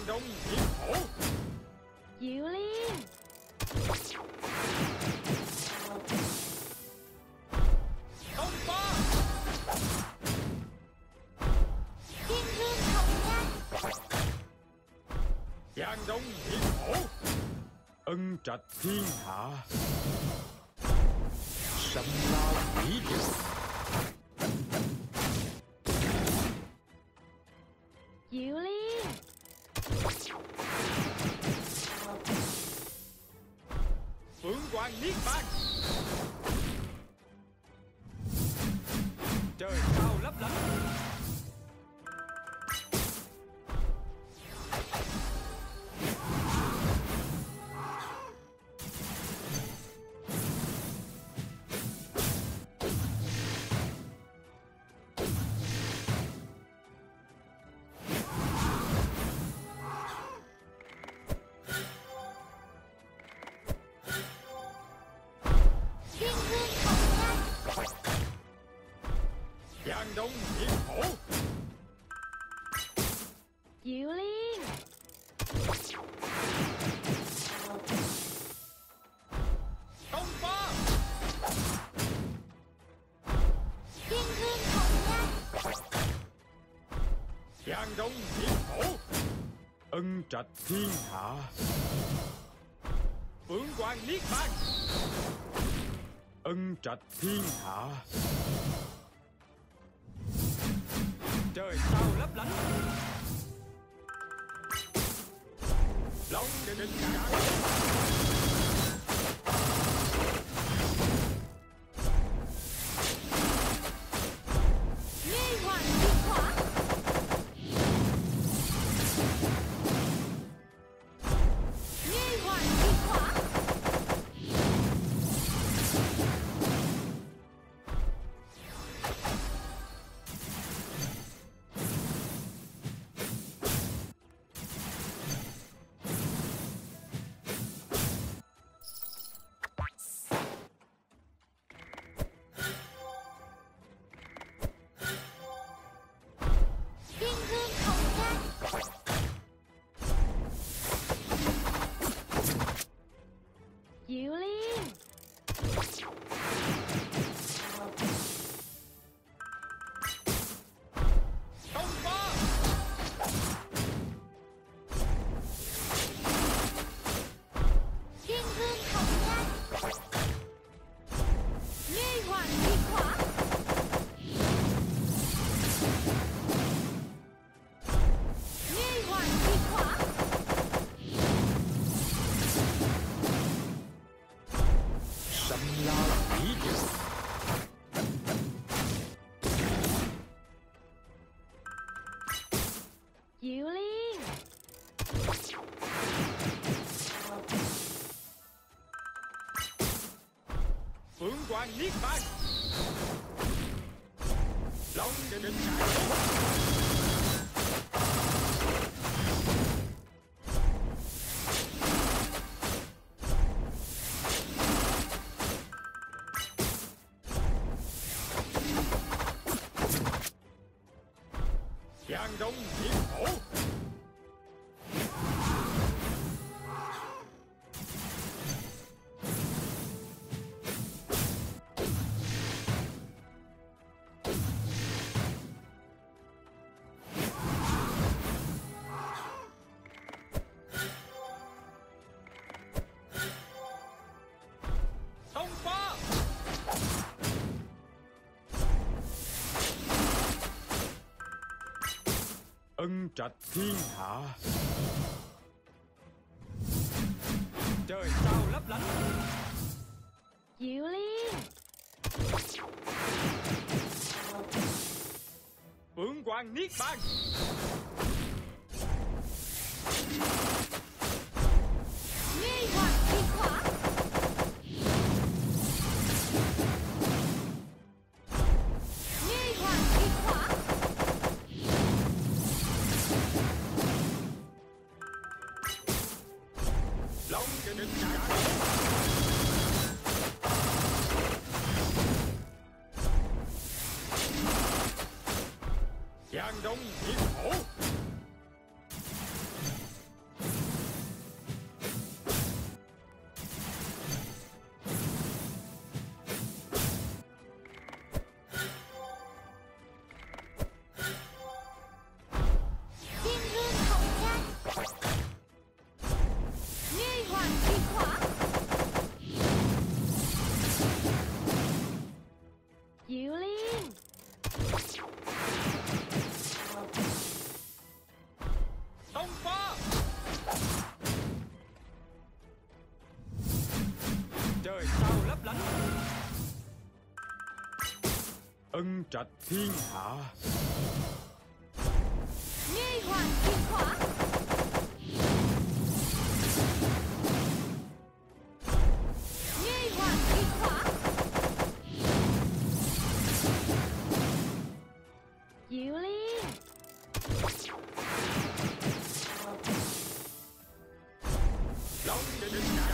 Giang Đông Hiệp Hổ. Diệu Liên. Đông Ba. Thiên Hương Hồng Nhan. Giang Đông Hiệp Hổ. Ân trạch thiên hạ. Sâm lao quỷ điệp. Diệu Liên. Phượng Hoàng Niết Bàn. Trời sao lấp lánh. Thiên Hương Hồng Nhan. Giang Đông Hiệp Hổ. Diệu Liên. Đông Ba. Thiên Hương Hồng Nhan. Giang Đông Hiệp Hổ. Ân trạch thiên hạ. Phượng Hoàng Niết Bàn. Ân trạch thiên hạ. Trời sao lấp lánh. Long định cản. Nghê Hoàng Thiên Hỏa. Nghê Hoàng Thiên Hỏa. Thiên Hương Hồng Nhan. Diệu Liên. Đông Ba. Thiên Hương Hồng Nhan. Nghê Hoàng Thiên Hỏa. Nghê Hoàng Thiên Hỏa. Sâm lao quỷ điệp. Diệu Liên. Phượng Hoàng Niết Bàn. Long định cản. Giang Đông Hiệp Hổ. Đông Ba. Ân trạch thiên hạ. Trời sao lấp lánh. Diệu Liên. Phượng Hoàng Niết Bàn. Nghê Hoàng Thiên Hỏa. Nghê Hoàng Thiên Hỏa. Long định cản. Giang Đông Hiệp Hổ. Ân trạch thiên hạ. Nghi hoàng kỳ hỏa. Nghi hoàng kỳ hỏa. Diệu Liên. Long định cả.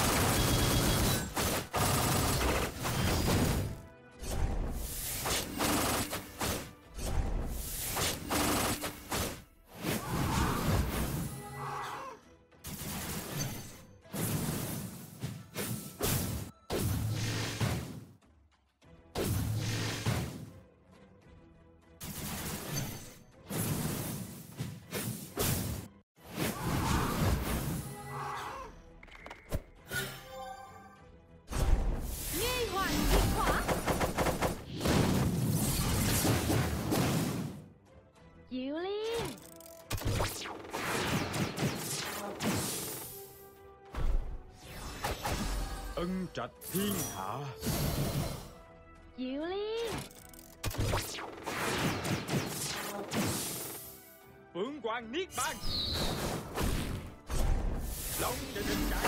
Nghi hoàng kỳ hỏa. Diệu Liên. Ân trạch thiên hạ. Diệu Liên. Phượng hoàng niết bàn. Long định cả.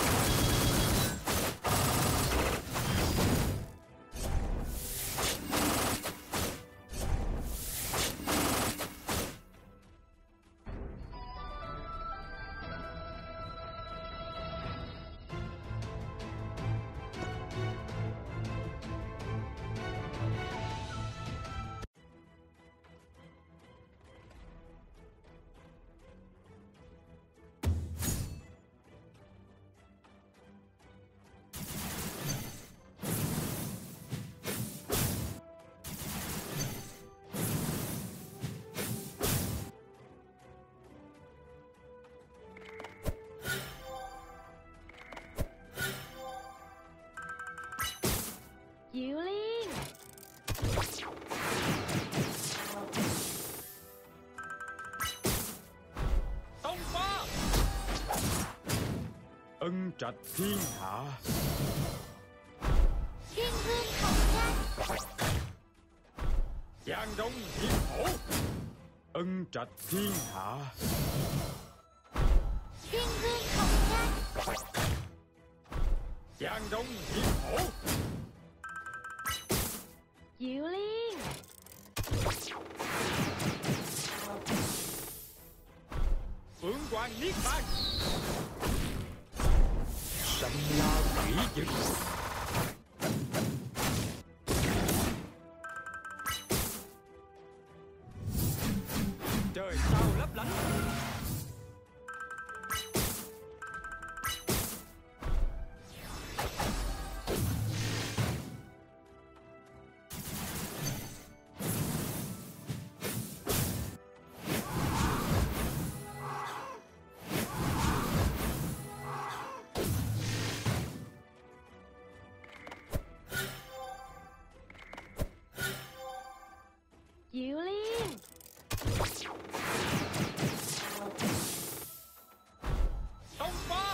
Diệu Liên. Tông pha. Ân trạch thiên hạ. Thiên hương hồng nhan. Giang đông hiệp hổ. Ân trạch thiên hạ. Thiên hương hồng nhan. Giang đông hiệp hổ. Diệu Liên. Phượng hoàng niết bàn. Sâm la quỷ dực. Trời sao lấp lánh. Diệu Liên. Tông pha.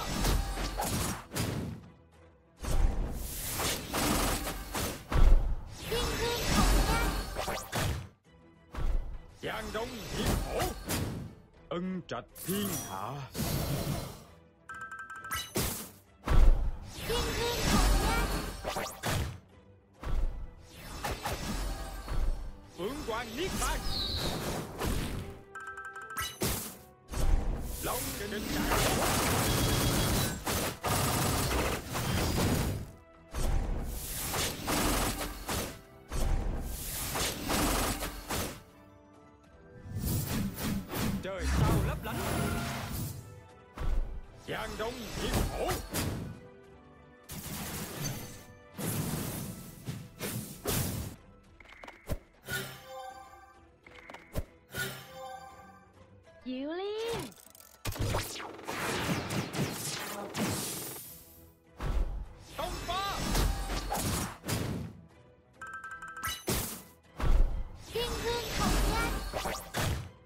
Thiên hương hồng nhan. Giang đông hiệp hổ. Ân trạch thiên hạ. Thiên hương hồng nhan. Phượng hoàng niết bàn. Long định cả. Trời sao lấp lánh. Giang đông hiệp hổ. Diệu Liên. Tông pha. Thiên hương hồng nhan.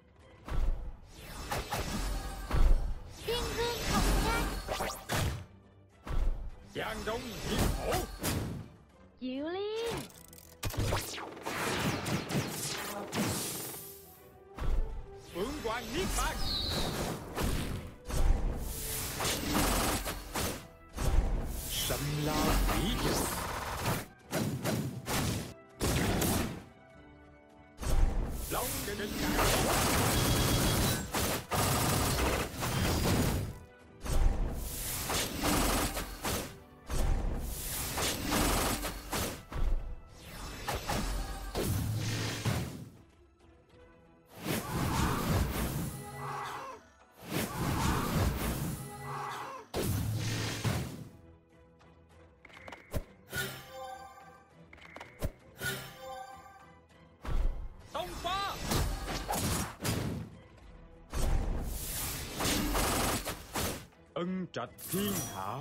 Thiên hương hồng nhan. Long đình đại tông pha. Ân trạch thiên hạ.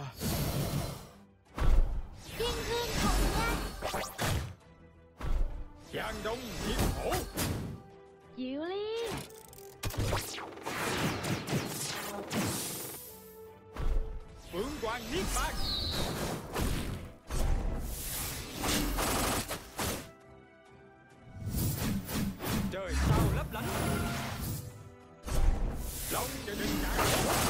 Thiên hương hồng nhan. Giang đông hiệp hổ. Diệu Liên. Phượng hoàng niết bàn. Trời sao lấp lánh. Long đình đại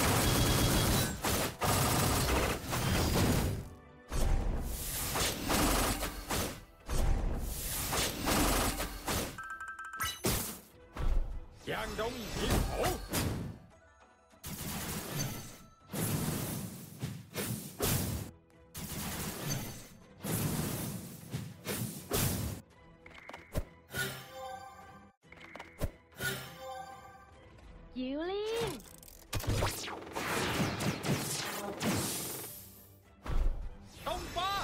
Giang đông hiệp hổ. Diệu Liên. Tông pha.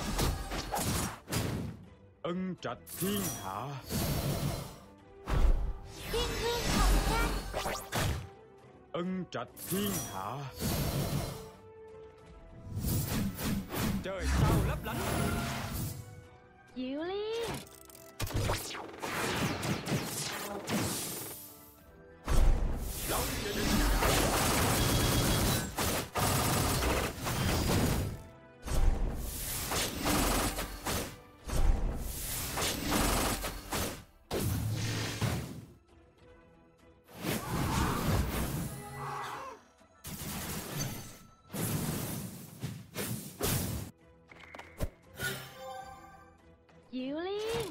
Ân trạch thiên hạ. Thiên hương hồng nhan. Ân trạch thiên hạ. Trời sao lấp lánh. Diệu Liên. Long đình đại Diệu Liên.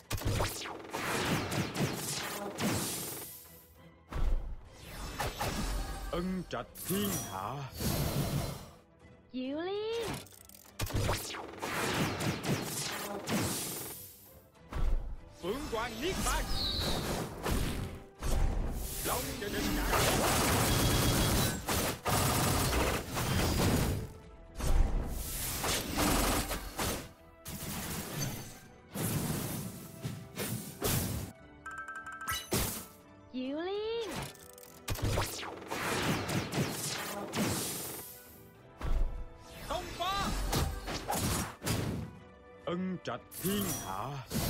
ân trạch thiên hạ. Diệu Liên. Phượng hoàng niết bàn. Long đình đại Diệu Liên. tông pha. Ân trạch thiên hạ.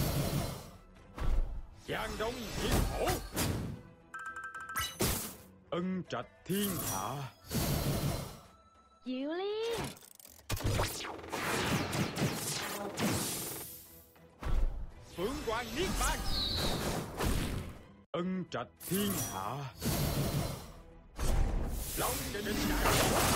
Giang đông hiệp hổ. Ân trạch thiên hạ. Diệu Liên. Phượng hoàng niết bàn. Ân trạch thiên hạ. Long đình đại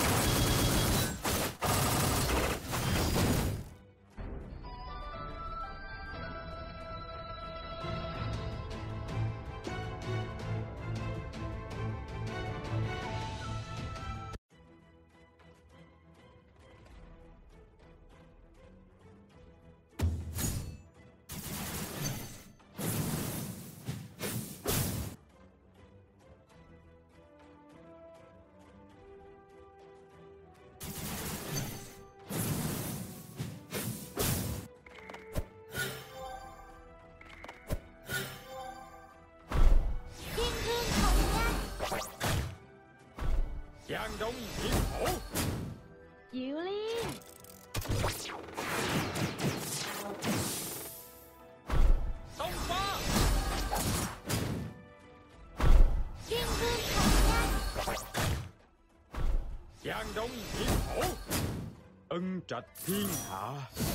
Thiên hương hồng nhan. Giang đông hiệp hổ. Diệu Liên. Tông pha. Thiên hương hồng nhan. Giang đông hiệp hổ. Ân trạch thiên hạ.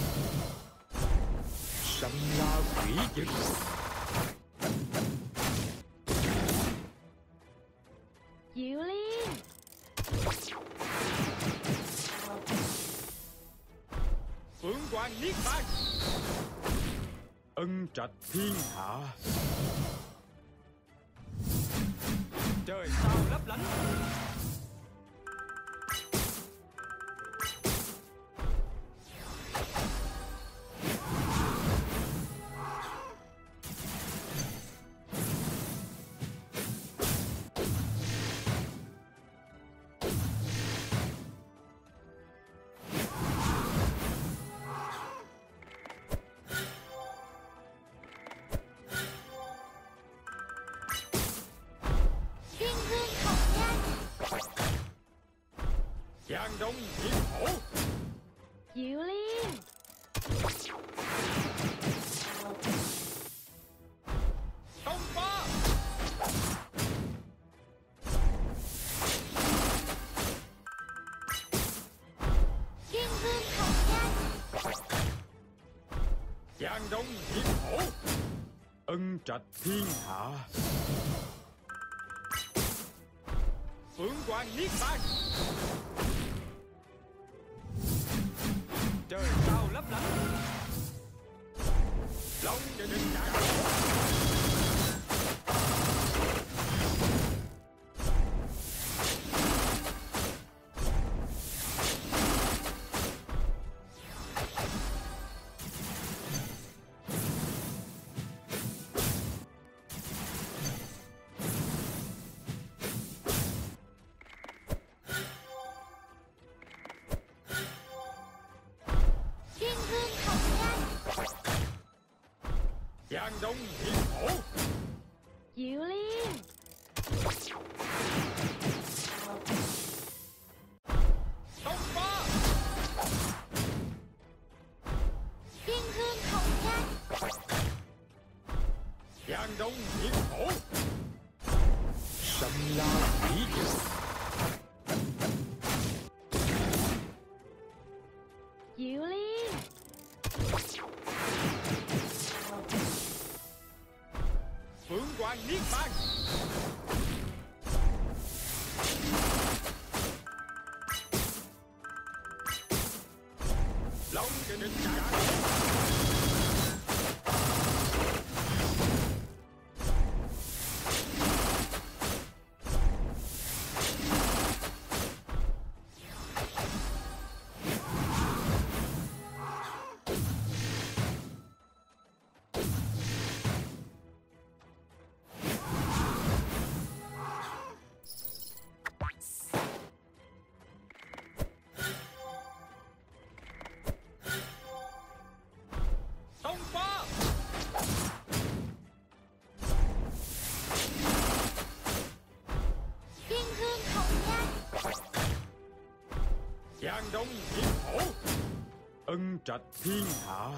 Sâm la quỷ dực. Diệu Liên. Phượng hoàng niết bàn. Ân trạch thiên hạ. lấp lánh. Giang đông hiểm hổ. Diệu Liên. Tông pha. Kim Cương Hồng Nhan. Giang đông hiểm hổ. Ân trạch thiên hạ. Phượng hoàng niết bàn. Trời sao lấp lánh. Long để định đại. Kim Cương Hồng Nhan. Giang đông hiểm hổ. Diệu Liên. Tông pha. Kim Cương Hồng Nhan. Giang đông hiểm hổ. Sâm la thủy dịch. Diệu Liên. Phượng hoàng niết bàn. Long để định đại. Tông pha. Kim Cương Hồng Nhan. Giang đông hiểm hổ. Ân trạch thiên hạ.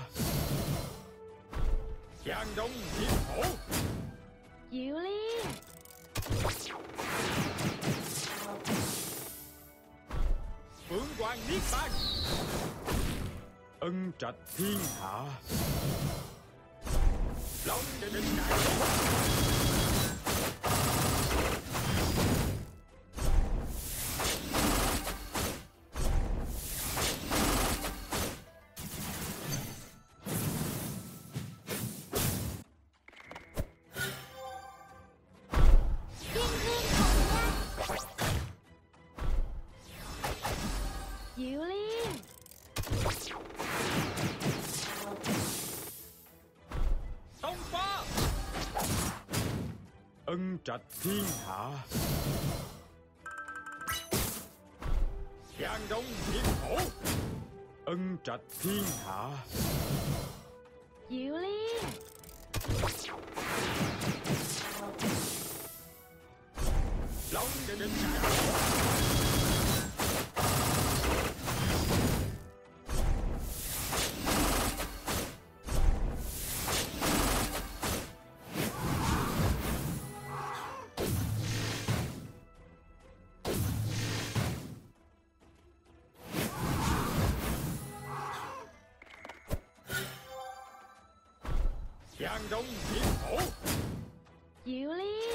Giang đông hiểm hổ. Diệu Liên. Phượng hoàng niết bàn. Ân trạch thiên hạ. Long để định đại. Kim Cương Hồng Nhan. Diệu Liên. Tông pha. Ân trạch thiên hạ. Giang đông hiểm hổ. Ân trạch thiên hạ. Diệu Liên. Long để định đại. Giang đông hiểm hổ. Diệu Liên.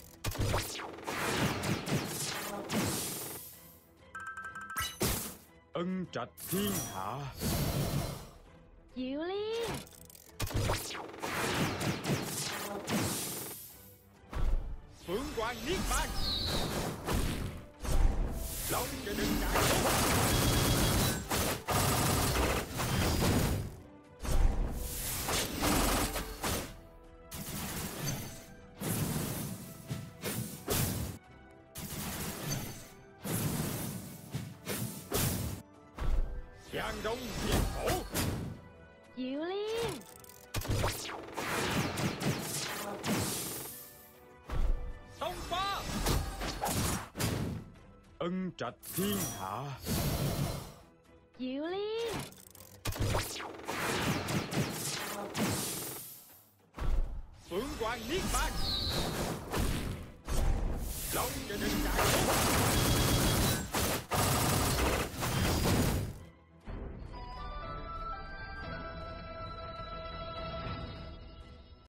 Ân trạch thiên hạ. Diệu Liên. Phượng hoàng niết bàn. Đông Thiên Phổ. Diệu Liên. Sông Pha. Ân Trạch Thiên Hạ. Diệu Liên. Phượng Hoàng Niết Bàn. Long cho đừng chạy.